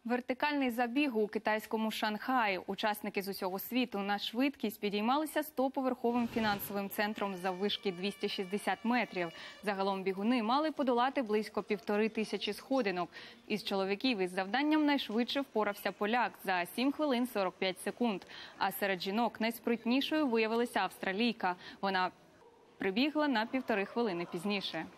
Вертикальний забіг у китайському Шанхаї. Учасники з усього світу на швидкість підіймалися 100-поверховим фінансовим центром заввишки 260 метрів. Загалом бігуни мали подолати близько 1500 сходинок. Із чоловіків із завданням найшвидше впорався поляк за 7 хвилин 45 секунд. А серед жінок найспритнішою виявилася австралійка. Вона прибігла на 1,5 хвилини пізніше.